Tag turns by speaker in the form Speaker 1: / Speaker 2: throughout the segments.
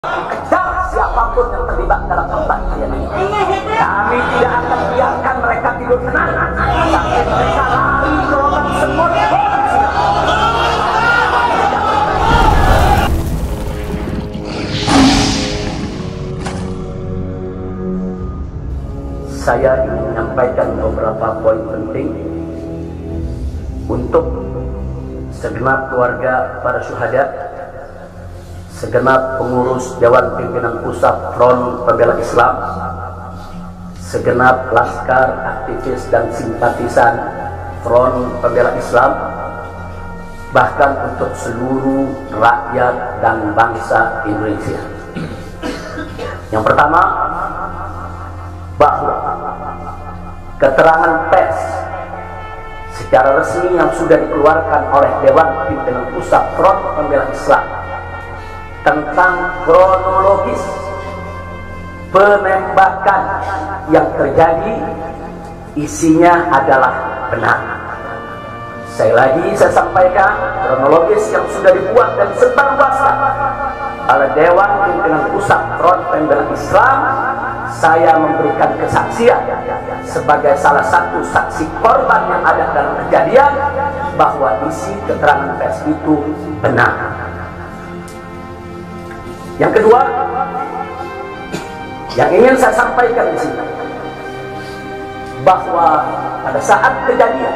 Speaker 1: Kejar siapapun yang terlibat dalam pembantaian ini. Kami tidak akan biarkan mereka tidur tenang sampai mereka lari ke lubang semut. Saya ingin menyampaikan beberapa poin penting untuk segenap keluarga para syuhada, segenap pengurus Dewan Pimpinan Pusat Front Pembela Islam, segenap laskar, aktivis dan simpatisan Front Pembela Islam, bahkan untuk seluruh rakyat dan bangsa Indonesia. Yang pertama, bahwa keterangan pers secara resmi yang sudah dikeluarkan oleh Dewan Pimpinan Pusat Front Pembela Islam tentang kronologis penembakan yang terjadi isinya adalah benar. Saya sampaikan kronologis yang sudah dibuat dan sebarluaskan oleh Dewan Pimpinan Pusat Front Pembela Islam. Saya memberikan kesaksian sebagai salah satu saksi korban yang ada dalam kejadian bahwa isi keterangan pers itu benar. Yang kedua, yang ingin saya sampaikan di sini, bahwa pada saat kejadian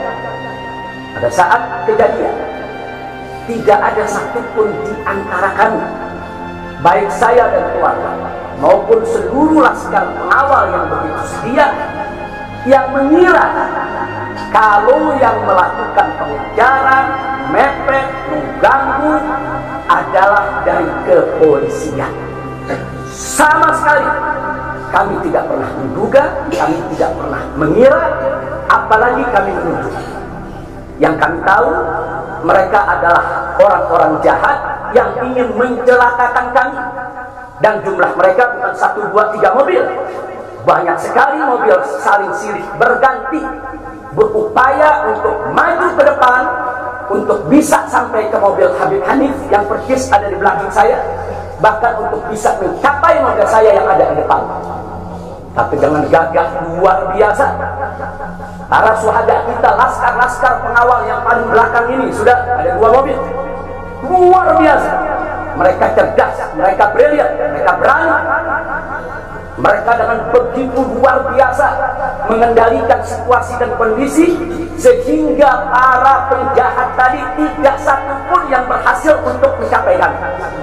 Speaker 1: tidak ada satupun di antara kami, baik saya dan keluarga maupun seluruh laskar pengawal yang begitu setia, yang mengira kalau yang melakukan pengejaran, mepet, mengganggu adalah dari kepolisian. Sama sekali kami tidak pernah menduga, kami tidak pernah mengira, apalagi kami menuduh. Yang kami tahu, mereka adalah orang-orang jahat yang ingin mencelakakan kami. Dan jumlah mereka bukan 1, 2, 3 mobil. Banyak sekali mobil saling silih berganti, berupaya untuk maju ke depan, untuk bisa sampai ke mobil Habib Hanif yang persis ada di belakang saya, bahkan untuk bisa mencapai mobil saya yang ada di depan. Tapi dengan gagah luar biasa, para syuhada kita, laskar-laskar pengawal yang paling belakang ini, sudah ada 2 mobil. Luar biasa. Mereka cerdas, mereka brilian, mereka berani. Mereka dengan begitu luar biasa mengendalikan situasi dan kondisi, sehingga para penjahat tadi tidak satupun yang berhasil untuk mencapai kami.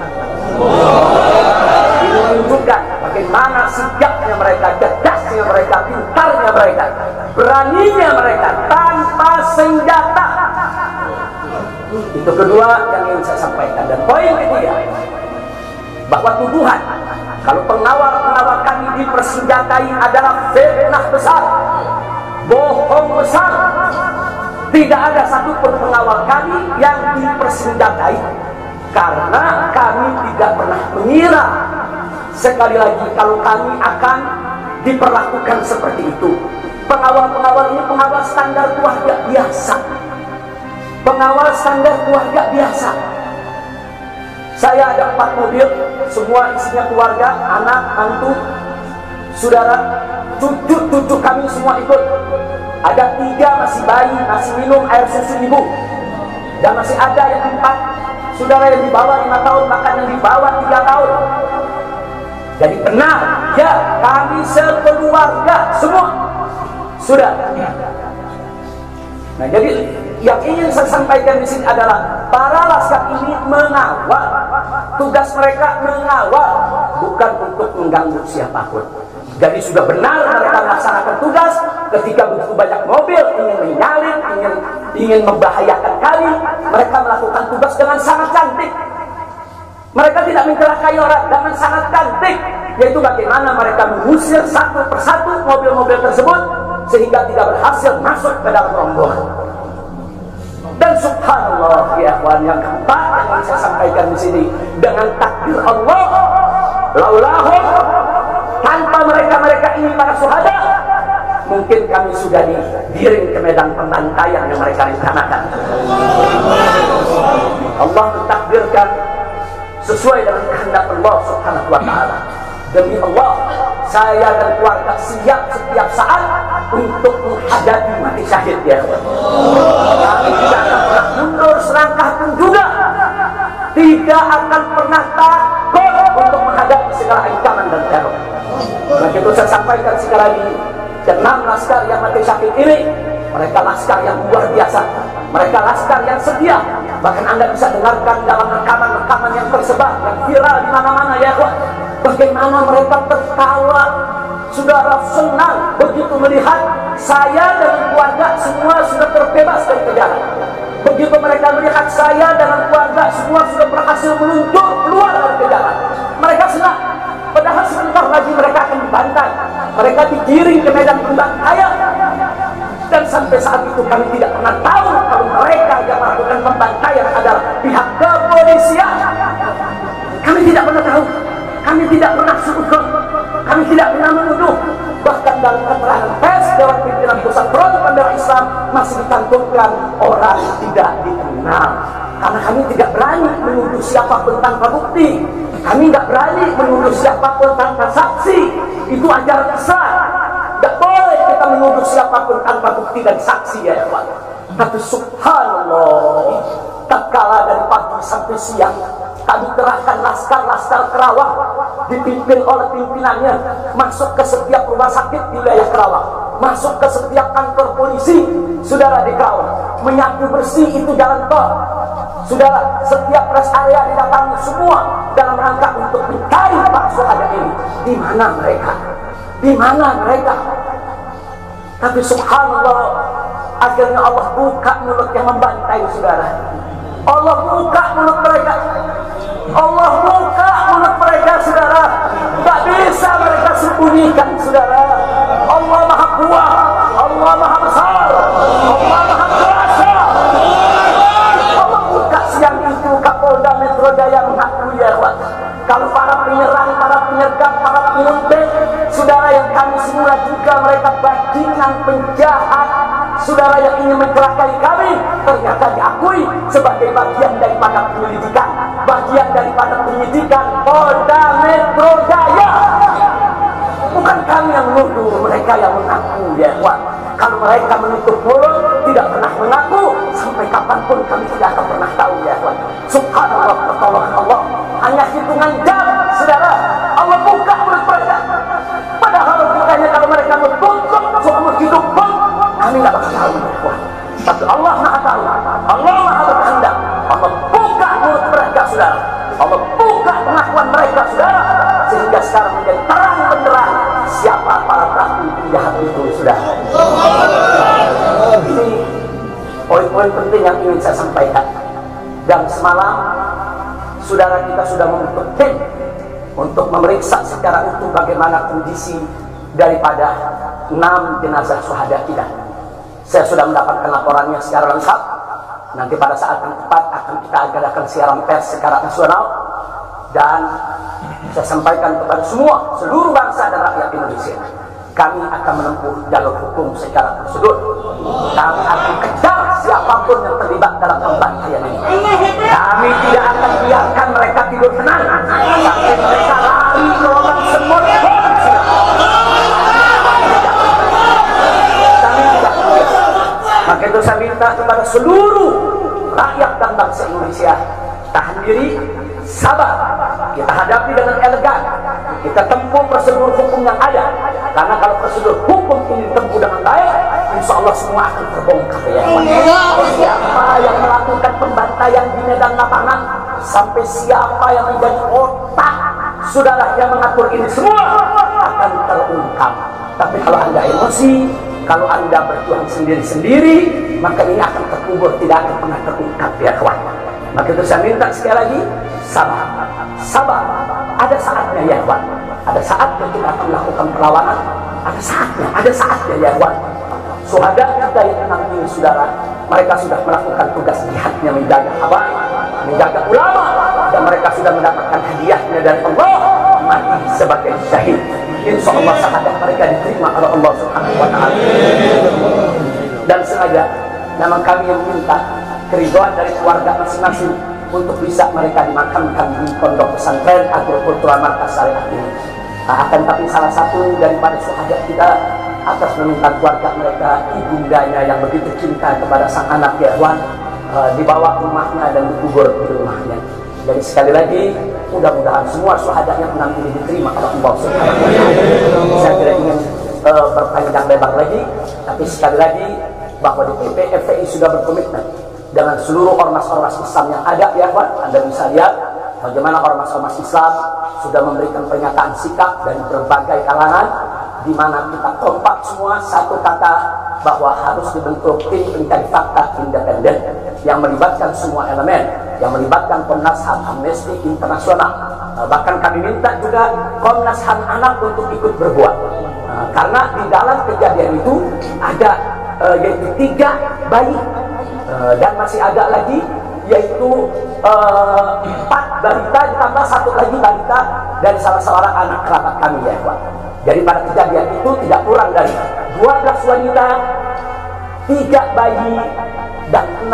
Speaker 1: Ini menunjukkan bagaimana sigapnya mereka, cerdasnya mereka, pintarnya mereka, beraninya mereka tanpa senjata. Itu kedua yang ingin saya sampaikan. Dan poin ketiga, bahwa tuduhan kalau pengawal-pengawal kami dipersenjatai adalah fitnah besar, bohong besar. Tidak ada satupun pengawal kami yang dipersenjatai, karena kami tidak pernah mengira sekali lagi kalau kami akan diperlakukan seperti itu. Pengawal-pengawal ini pengawal standar keluarga biasa, pengawal standar keluarga biasa. Saya ada 4 mobil, semua isinya keluarga, anak, mantu, saudara, cucu kami semua ikut. Ada 3 masih bayi, masih minum air susu ibu, dan masih ada yang 4 saudara yang di bawah 5 tahun, bahkan yang di bawah 3 tahun. Jadi benar, ya, kami sekeluarga semua sudah. Nah, jadi yang ingin saya sampaikan di sini adalah para laskar ini mengawal, tugas mereka mengawal, bukan untuk mengganggu siapapun. Jadi sudah benar mereka melaksanakan tugas. Ketika begitu banyak mobil ingin menyalip, ingin membahayakan kami, mereka melakukan tugas dengan sangat cantik. Mereka tidak mencelakai orang, dengan sangat cantik, yaitu bagaimana mereka mengusir satu persatu mobil-mobil tersebut sehingga tidak berhasil masuk ke dalam rombongan. Dan subhanallah, ya ikhwan, yang keempat yang saya sampaikan di sini, dengan takdir Allah, laulahum, tanpa mereka ini para syuhada, mungkin kami sudah digiring ke medan pembantaian yang mereka rencanakan. Allah mentakdirkan sesuai dengan kehendak Allah Subhanahu wa Ta'ala. Demi Allah, saya dan keluarga siap setiap saat untuk menghadapi mati syahid, ya. Kami tidak akan pernah mundur selangkah pun juga, tidak akan pernah takut untuk menghadapi segala ancaman dan teror. Maka itu saya sampaikan sekali lagi, 6 laskar yang mati syahid ini, mereka laskar yang luar biasa, mereka laskar yang setia. Bahkan Anda bisa dengarkan dalam rekaman-rekaman yang tersebar, yang viral di mana-mana, ya, bagaimana mereka tertawa, saudara, senang begitu melihat saya dan keluarga semua sudah terbebas dari penjara. Begitu mereka melihat saya dan keluarga semua sudah berhasil meluncur keluar dari penjara, mereka senang. Padahal sebentar lagi mereka akan dibantai, mereka digiring ke medan pembantaian. Dan sampai saat itu kami tidak pernah tahu kalau mereka yang melakukan pembantaian adalah pihak kepolisian. Kami tidak pernah tahu, kami tidak pernah sudut, kami tidak pernah menuduh. Bahkan dalam keterangan pers Dewan Pimpinan Pusat Front Pembela Islam masih dicantumkan orang tidak dikenal. Karena kami tidak berani menuduh siapapun tanpa bukti, kami tidak berani menuduh siapapun tanpa saksi. Itu ajaran Islam. Tidak boleh kita menuduh siapapun tanpa bukti dan saksi, ya, Pak. Tapi subhanallah, tatkala dari pagi sampai siang kami kerahkan laskar-laskar Kerawang dipimpin oleh pimpinannya masuk ke setiap rumah sakit di wilayah Kerawang, masuk ke setiap kantor polisi, saudara, di Kerawang, menyapu bersih itu jalan tol, saudara. Setiap rest area didatangi semua dalam rangka untuk mencari para syuhada ini. Di mana mereka? Di mana mereka? Tapi subhanallah, akhirnya Allah buka mulut yang membantai, saudara. Allah buka mulut mereka. Allah buka mulut mereka, saudara. Tak bisa mereka sembunyikan, saudara. Allah Maha Kuat, Allah Maha Besar, Allah Maha Kuasa. Allah buka siang itu. Kapolda Metro Jaya mengakui, ya, kalau para penyerang, para penyergap, para penguntit, saudara, yang kami semula juga mereka bajingan penjahat, saudara, yang ingin mencelakai kami, ternyata diakui sebagai bagian daripada penyelidikan, bagian daripada penyidikan Polda Metro Jaya. Bukan kami yang menuduh, mereka yang mengaku, ya, kalau mereka menutup mulut, tidak pernah mengaku, sampai kapanpun kami tidak akan pernah tahu, ya, subhanallah, pertolongan Allah hanya hitungan jam, saudara. Allah buka mulut mereka. Padahal bukannya kalau mereka menutup seumur hidup pun kami tidak bakal tahu, ya. Tapi Allah Maha tahu, Allah Maha berkehendak. Allah buka mulut mereka, saudara. Allah buka pengakuan mereka, saudara, sehingga sekarang menjadi terang benderang siapa para pelaku penjahat itu, saudara. Ini poin-poin penting yang ingin saya sampaikan. Dan semalam saudara kita sudah membentuk tim untuk memeriksa secara utuh bagaimana kondisi daripada 6 jenazah syuhada kita. Saya sudah mendapatkan laporannya secara lengkap. Nanti pada saat yang tepat akan kita adakan siaran pers secara nasional, dan saya sampaikan kepada semua, seluruh bangsa dan rakyat Indonesia, kami akan menempuh jalur hukum secara prosedur. Kami akan kejar siapapun yang terlibat dalam pembantaian ini. Kami tidak akan biarkan mereka tidur tenang sampai mereka lari ke lubang semut. Kami tidak boleh. Maka itu saya minta kepada seluruh rakyat dan bangsa Indonesia, tahan diri, sabar. Kita hadapi dengan elegan, kita tempuh prosedur hukum yang ada. Karena kalau prosedur hukum ini ditempuh dengan baik, insya Allah semua akan terbongkar, ya. Siapa yang melakukan pembantaian di medan lapangan, sampai siapa yang menjadi otak, saudara, yang mengatur ini semua akan terungkap. Tapi kalau Anda emosi, kalau Anda berjuang sendiri-sendiri, maka ini akan terkubur, tidak akan pernah terungkap, ya, kawan. Maka itu saya minta sekali lagi, sabar, sabar. Ada saatnya, ya, kawan. Ada saatnya kita akan melakukan perlawanan. Ada saatnya, ya, kawan. Syuhada kita yang tenang ini, saudara, mereka sudah melakukan tugas jihadnya, menjaga habaib, menjaga ulama, dan mereka sudah mendapatkan hadiahnya dari Allah, mati sebagai syahid. Insya Allah syahadat mereka diterima oleh Allah Subhanahu wa Ta'ala. Dan sengaja memang kami yang minta keridhaan dari keluarga masing-masing untuk bisa mereka dimakamkan di pondok pesantren agrokultural markas syariah ini. Akan tapi salah satu daripada syuhada kita atas meminta keluarga mereka, ibundanya yang begitu cinta kepada sang anak ya ikhwan, dibawa ke rumahnya dan dikubur di rumahnya. Jadi sekali lagi, mudah-mudahan semua syuhadanya nanti diterima oleh Allah Subhanahu wa Ta'ala. Saya tidak ingin berpanjang lebar lagi, tapi sekali lagi bahwa DPP FPI sudah berkomitmen dengan seluruh ormas-ormas Islam yang ada ya ikhwan. Anda bisa lihat bagaimana ormas-ormas Islam sudah memberikan pernyataan sikap dari berbagai kalangan, di mana kita kompak semua satu kata bahwa harus dibentuk tim pencari fakta independen yang melibatkan semua elemen, yang melibatkan Komnas HAM, Amnesty Internasional, bahkan kami minta juga Komnas HAM anak untuk ikut berbuat, karena di dalam kejadian itu ada yaitu 3 bayi dan masih ada lagi yaitu 4 balita ditambah 1 lagi balita dari salah seorang anak kerabat kami ya Pak. Jadi pada kejadian itu tidak kurang dari 12 wanita, 3 bayi dan 6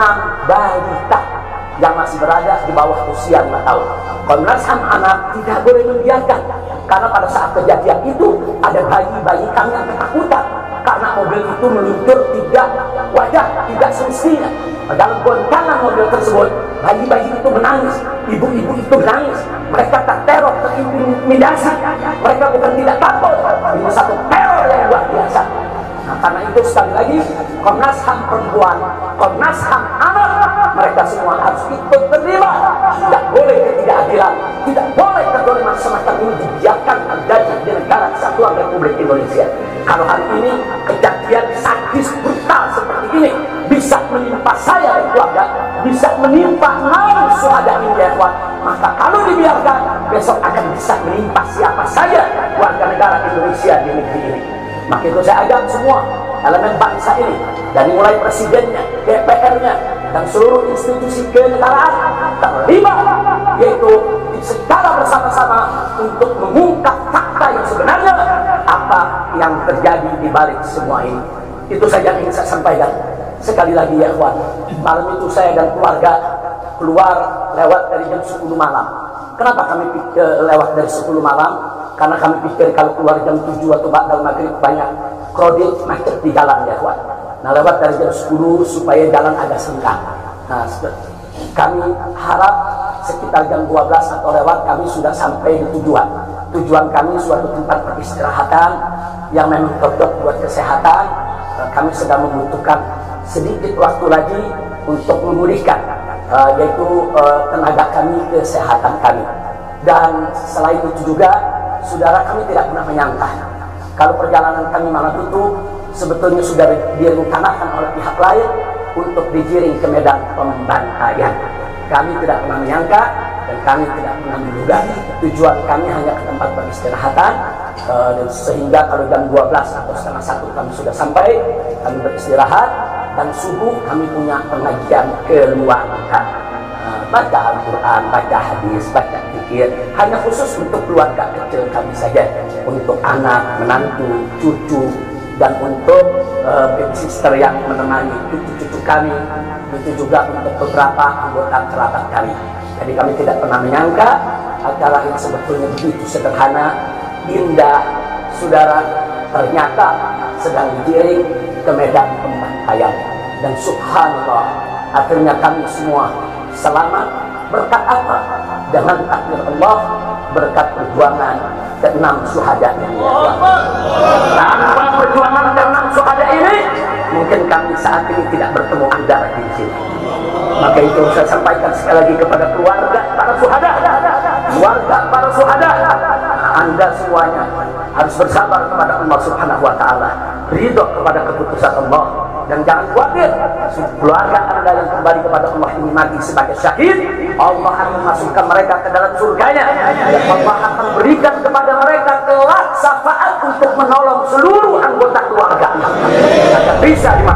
Speaker 1: balita yang masih berada di bawah usia 5 tahun. Komnas HAM anak tidak boleh membiarkan, karena pada saat kejadian itu ada bayi-bayi kami yang ketakutan karena mobil itu meluncur tidak wajar, tidak semestinya. Dalam goncangan mobil tersebut, bayi-bayi itu menangis, ibu-ibu itu menangis, mereka terteror, terintimidasi, mereka bukan tidak takut, ini satu teror yang luar biasa. Nah, karena itu sekali lagi Komnas HAM perempuan, Komnas HAM anak, mereka semua harus ikut terlibat. Tidak boleh ketidakadilan, tidak boleh kezaliman semacam ini dibiarkan terjadi di negara kesatuan Republik Indonesia. Kalau hari ini kejadian sadis brutal seperti ini bisa menimpa saya dan keluarga, bisa menimpa 6 syuhada ini ya ikhwan, maka kalau dibiarkan besok akan bisa menimpa siapa saja warga negara Indonesia di negeri ini. Maka itu saya ajak semua elemen bangsa ini, dari mulai presidennya, DPR-nya, dan seluruh institusi kenegaraan terlibat, yaitu secara bersama-sama untuk mengungkap fakta yang sebenarnya apa yang terjadi di balik semua ini. Itu saja yang ingin saya sampaikan. Sekali lagi ya ikhwan, malam itu saya dan keluarga keluar lewat dari jam 10 malam. Kenapa kami lewat dari 10 malam? Karena kami pikir kalau keluar jam 7 atau ba'dal maghrib banyak krodit macet di jalan ya ikhwan. Nah, lewat dari jam 10 supaya jalan agak senggang. Nah, kami harap sekitar jam 12 atau lewat kami sudah sampai di tujuan. Tujuan kami suatu tempat peristirahatan yang memang cocok buat kesehatan. Kami sedang membutuhkan sedikit waktu lagi untuk memulihkan yaitu tenaga kami, kesehatan kami. Dan selain itu juga, saudara, kami tidak pernah menyangka kalau perjalanan kami malam itu sebetulnya sudah direncanakan oleh pihak lain untuk digiring ke medan pembantaian. Kami tidak pernah menyangka dan kami tidak pernah menduga. Tujuan kami hanya ke tempat peristirahatan, dan sehingga kalau jam 12 atau setengah 1 kami sudah sampai, kami beristirahat, dan subuh kami punya pengajian keluarga, baca Al-Quran, baca hadis, baca zikir, hanya khusus untuk keluarga kecil kami saja, untuk anak, menantu, cucu, dan untuk baby sister yang menemani cucu-cucu kami, itu juga untuk beberapa anggota kerabat kami. Jadi kami tidak pernah menyangka acara yang sebetulnya begitu sederhana, indah, saudara, ternyata sedang digiring ke medan pembantaian. Dan subhanallah, akhirnya kami semua selamat. Berkat apa? Dengan takdir Allah, berkat perjuangan ke-6 syuhada ini. Tanpa perjuangan ke-6 syuhada ini, mungkin kami saat ini tidak bertemu Anda lagi di sini. Maka itu saya sampaikan sekali lagi kepada keluarga para syuhada, keluarga para syuhada, Anda semuanya harus bersabar kepada Allah Subhanahu wa Ta'ala, ridho kepada keputusan Allah, dan jangan khawatir, keluarga Anda yang kembali kepada Allah ini mati sebagai syahid, Allah akan memasukkan mereka ke dalam surganya, dan Allah akan berikan kepada mereka kelak syafaat untuk menolong seluruh anggota keluarga agar bisa